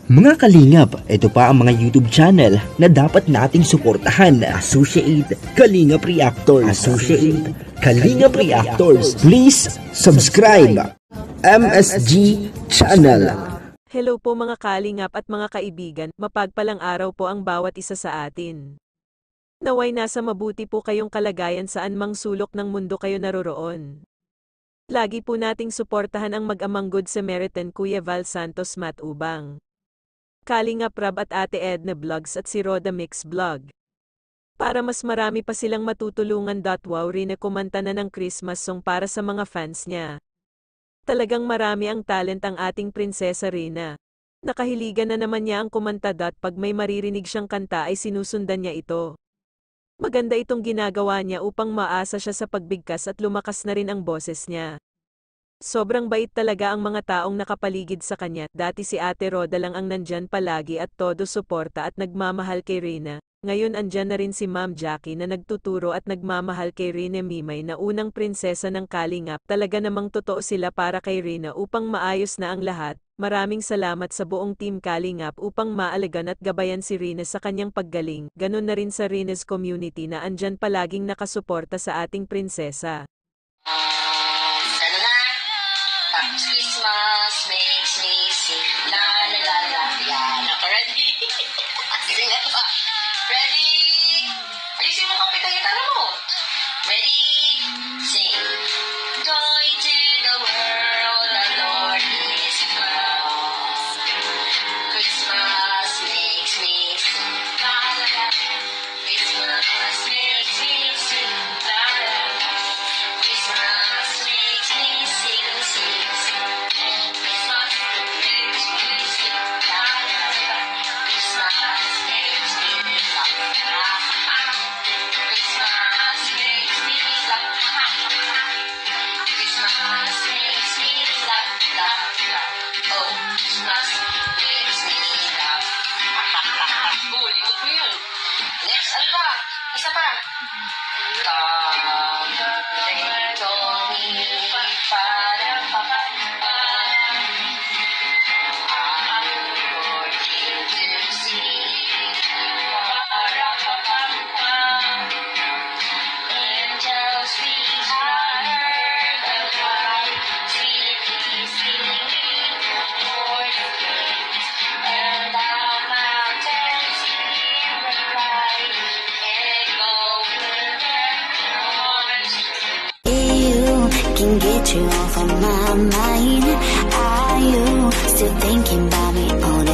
Mga kalingap, ito pa ang mga YouTube channel na dapat nating suportahan. Associate Kalingap Reactors. Please subscribe. MSG Channel. Hello po mga kalingap at mga kaibigan, mapagpalang araw po ang bawat isa sa atin. Naway nasa mabuti po kayong kalagayan saan mang sulok ng mundo kayo naroroon. Lagi po nating suportahan ang mag-amang Good Samaritan Kuya Val Santos Matubang, Kalingap Rab at Ate Edna Vlogs at si Roda Mix Vlog. Para mas marami pa silang matutulungan. Wow, Rina kumanta na ng Christmas song para sa mga fans niya. Talagang marami ang talent ang ating Prinsesa Rina. Nakahiligan na naman niya ang kumanta. Pag may maririnig siyang kanta ay sinusundan niya ito. Maganda itong ginagawa niya upang maasa siya sa pagbigkas at lumakas na rin ang boses niya. Sobrang bait talaga ang mga taong nakapaligid sa kanya. Dati si Ate Roda lang ang nandyan palagi at todo suporta at nagmamahal kay Rina. Ngayon andyan na rin si Ma'am Jackie na nagtuturo at nagmamahal kay Rina Mimay na unang prinsesa ng Kalingap. Talaga namang totoo sila para kay Rina upang maayos na ang lahat. Maraming salamat sa buong Team Kalingap upang maalagan at gabayan si Rina sa kanyang paggaling. Ganon na rin sa Rina's community na andyan palaging nakasuporta sa ating prinsesa. Christmas makes me sing la la la la. Yan. Ako ready? Sige na ba? Ready? Alisin mo kapit ang gitara mo. Ready? Sing. Joy to the world, the Lord is come. Christmas makes me sing la la la. Christmas makes me sing la la la. Christmas makes me sing, sing, sing. Christmas makes me sing la la la. Christmas makes me laugh, laugh, laugh. Christmas makes me laugh, laugh, laugh. Christmas makes me laugh, laugh, laugh. Oh, Christmas makes me laugh. Limot mo yun. Next, ano pa? Isa pa. Dito ni para papapa. I'm going to see para papapa. Angels we heard the choir sweetly singing for the kings, and the mountains hear the cry, echoing their horns. You can get you off of my mind. Are you still thinking about me?